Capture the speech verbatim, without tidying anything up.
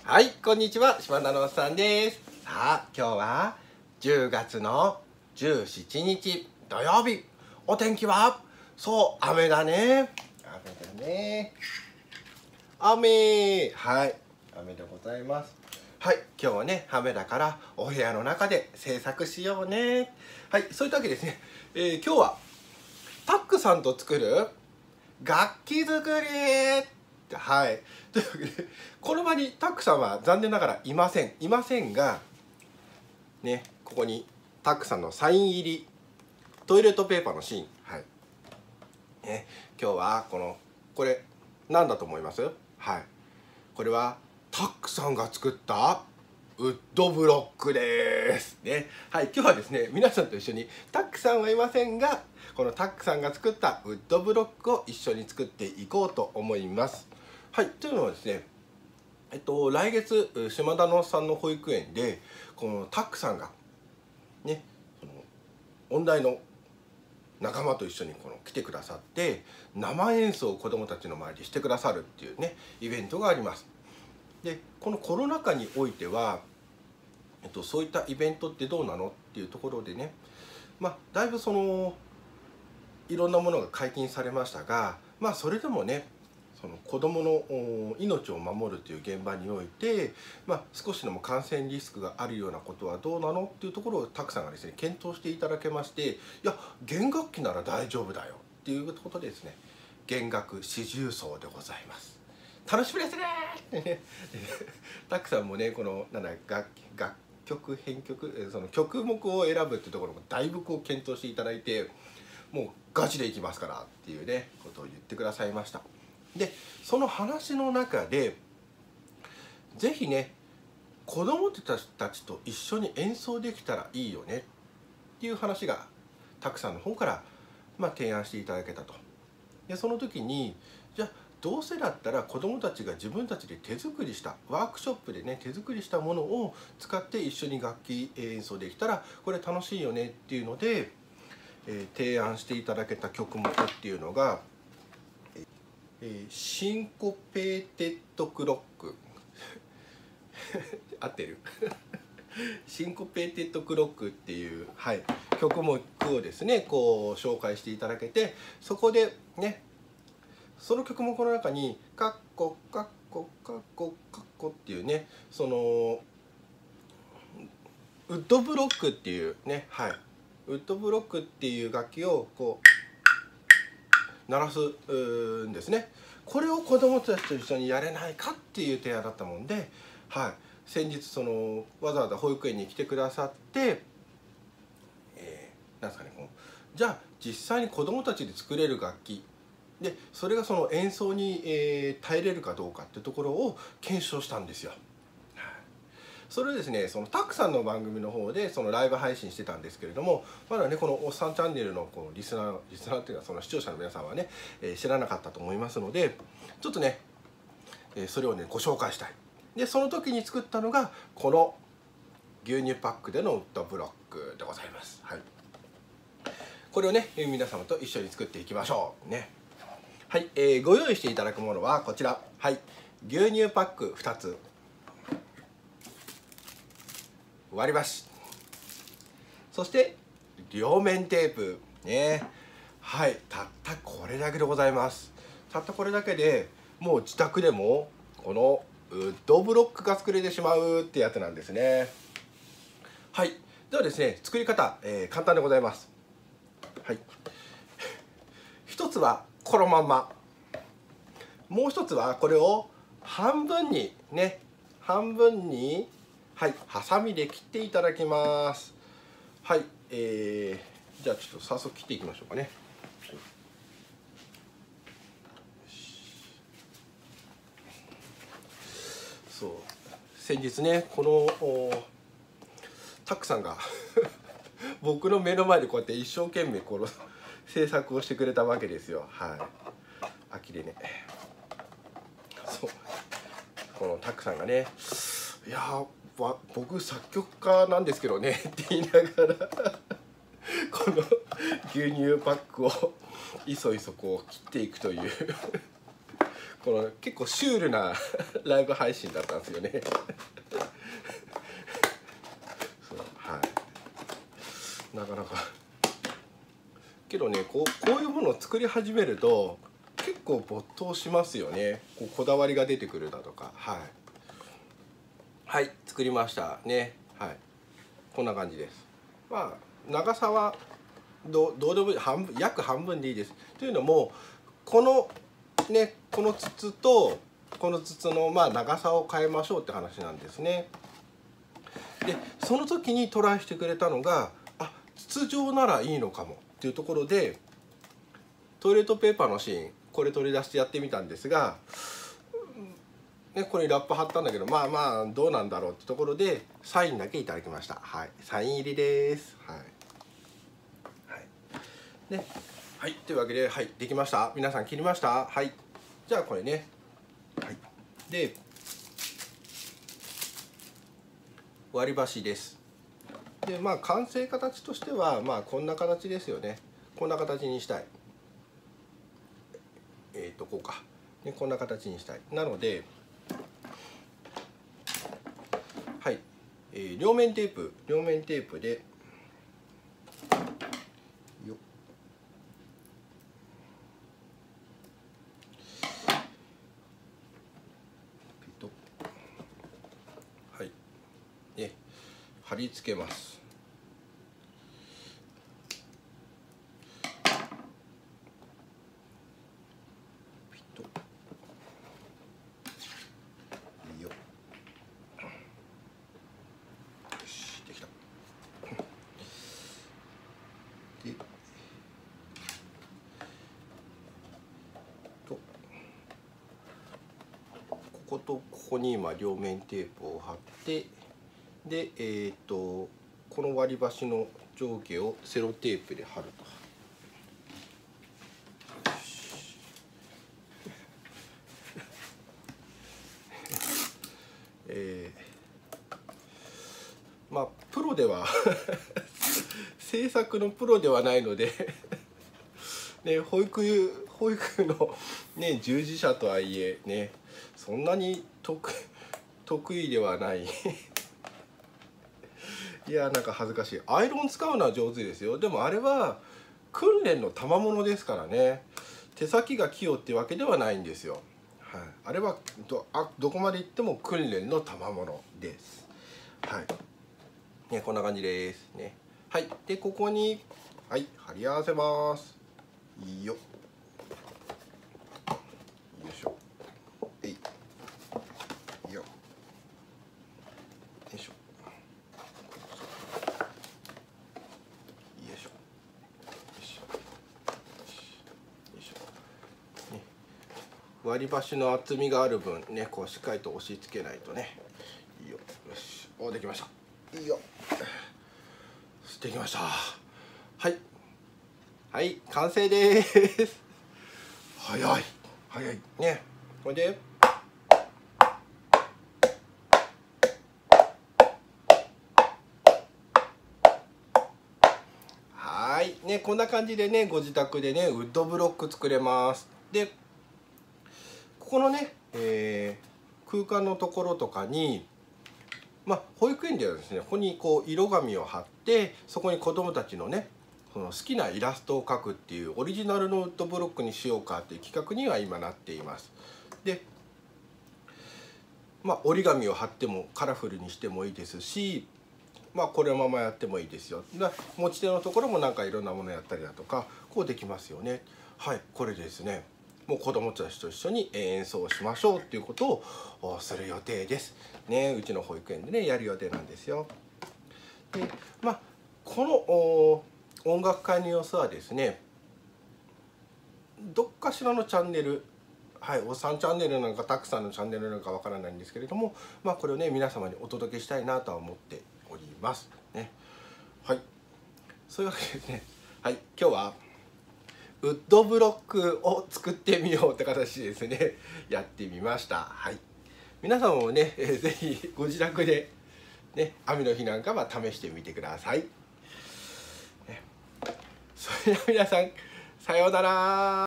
はい、こんにちは、島田のおっさんです。さあ、今日はじゅうがつのじゅうしちにち土曜日。お天気はそう、雨だね。雨だね。雨。はい、雨でございます。はい、今日はね、雨だからお部屋の中で制作しようね。はい、そういったわけですね、えー、今日はタックさんと作る楽器作り。はい、というわけでこの場にタックさんは残念ながらいませんいませんがね、ここにタックさんのサイン入りトイレットペーパーのシーン、はいね、今日はこのこれ何だと思います？はい、これはタックさんが作ったウッドブロックですね。はい、今日はですね、皆さんと一緒にタックさんはいませんが、このタックさんが作ったウッドブロックを一緒に作っていこうと思います。はい、というのはですね、えっと来月島田のさんの保育園でこのタックさんがね、その音大の仲間と一緒にこの来てくださって生演奏を子どもたちの前でしてくださるっていうねイベントがあります。でこのコロナ禍においては、えっと、そういったイベントってどうなのっていうところでね、まあだいぶそのいろんなものが解禁されましたが、まあそれでもね、その子どもの命を守るという現場において、まあ、少しでも感染リスクがあるようなことはどうなのっていうところをたくさんがですね検討していただけまして、いや弦楽器なら大丈夫だよっていうことでですね、弦楽四重奏でございます。楽しみですねってねたくさんもね、このなんだ楽器楽曲編曲その曲目を選ぶっていうところもだいぶこう検討していただいて、もうガチでいきますからっていうねことを言ってくださいました。でその話の中で是非ね、子どもたちと一緒に演奏できたらいいよねっていう話がたくさんの方から、まあ、提案していただけたと。でその時に、じゃあどうせだったら子どもたちが自分たちで手作りしたワークショップでね手作りしたものを使って一緒に楽器演奏できたらこれ楽しいよねっていうので、えー、提案していただけた曲目っていうのが、えー、シンコペーテッドクロック合ってるシンコペーテッドクロックっていう、はい、曲目をですねこう紹介していただけて、そこでねその曲目の中にカッコカッコカッコカッコっていうね、そのウッドブロックっていうね、はい、ウッドブロックっていう楽器をこう鳴らすんですね。これを子どもたちと一緒にやれないかっていう提案だったもんで、はい、先日そのわざわざ保育園に来てくださって、えー、なんですかね、こうじゃあ実際に子どもたちで作れる楽器で、それがその演奏に、えー、耐えれるかどうかっていうところを検証したんですよ。それをですね、そのタクさんの番組の方でそのライブ配信してたんですけれども、まだねこのおっさんチャンネルのこのリスナーリスナーっていうかその視聴者の皆さんはね、えー、知らなかったと思いますので、ちょっとね、えー、それをねご紹介したい。でその時に作ったのがこの牛乳パックでのウッドブロックでございます。はい、これをね皆様と一緒に作っていきましょうね。はい、えー、ご用意していただくものはこちら、はい、牛乳パックふたつ、割り箸、そして両面テープね。はい、たったこれだけでございます。たったこれだけでもう自宅でもこのウッドブロックが作れてしまうってやつなんですね。はい、ではですね、作り方、えー、簡単でございます。はい、一つはこのまんま、もう一つはこれを半分にね半分に、はい、ハサミで切っていただきます。はい、えー、じゃあちょっと早速切っていきましょうかね。はい、そう先日ねこのタックさんが僕の目の前でこうやって一生懸命この制作をしてくれたわけですよ。はい、あきれね。そうこのタックさんがね、いや僕作曲家なんですけどねって言いながらこの牛乳パックをいそいそこう切っていくというこの結構シュールなライブ配信だったんですよねそう、はい、なかなかけどね、こう、こういうものを作り始めると結構没頭しますよね。こうこだわりが出てくるだとか、はいはい作りましたね。はいこんな感じです。まあ長さはどどうでもいい、半分、約半分でいいです。というのもこのねこの筒とこの筒のまあ長さを変えましょうって話なんですね。でその時にトライしてくれたのが、あ筒状ならいいのかもっていうところで、トイレットペーパーのシーンこれ取り出してやってみたんですが、ね、これにラップ貼ったんだけど、まあまあどうなんだろうってところでサインだけいただきました。はい、サイン入りです。はい、はいね、はい、というわけで、はい、できました。皆さん切りました。はい、じゃあこれね、はい、で割り箸です。でまあ完成形としてはまあこんな形ですよね。こんな形にしたい。えっとこうか、ね、こんな形にしたい。なので、はい、えー、両面テープ両面テープでよっピトッ、はいね、貼り付けます。ピトッ、よっ、よしできた。でとこことここに今両面テープを貼って、でえっ、ー、とこの割り箸の上下をセロテープで貼ると。えー、まあプロでは制作のプロではないのでね、保育保育の、ね、従事者とはいえね、そんなに得得意ではないいやなんか恥ずかしい。アイロン使うのは上手ですよ。でもあれは訓練の賜物ですからね。手先が器用ってわけではないんですよ。はい、あれは ど, あどこまでいっても訓練の賜物です。はいね、こんな感じですね。はい、でここに、はい、貼り合わせます。いいよ。よいしょ。えい。いいよ。よいしょ。よいしょ。よいしょ。よいしょ。ね、割り箸の厚みがある分ね、こうしっかりと押し付けないとね。いいよ。よし。お、できました。いいよ。できました。はい。はい、完成です。早い。早い。ね。これで。はい。ね、こんな感じでね、ご自宅でね、ウッドブロック作れます。で。ここのね、えー、空間のところとかに。まあ、保育園ではですね、ここにこう色紙を貼って、そこに子どもたちのね、その好きなイラストを描くっていうオリジナルのウッドブロックにしようかっていう企画には今なっています。で、まあ、折り紙を貼ってもカラフルにしてもいいですし、まあ、これのままやってもいいですよ。持ち手のところもなんかいろんなものやったりだとか、こうできますよね。はい、これですね。もう子どもたちと一緒に演奏しましょうっていうことをする予定です。ね、うちの保育園でねやる予定なんですよ。で、まあこの音楽会の様子はですね、どっかしらのチャンネル、はい、おさんチャンネルなのかたくさんのチャンネルなのかわからないんですけれども、まあこれをね皆様にお届けしたいなとは思っておりますね。はい、そういうわけでね、はい、今日はウッドブロックを作ってみようって形でですねやってみました。はい、皆様もね、えー、ぜひご自宅で、ね、雨の日なんかは試してみてください。ね、それでは皆さんさようなら。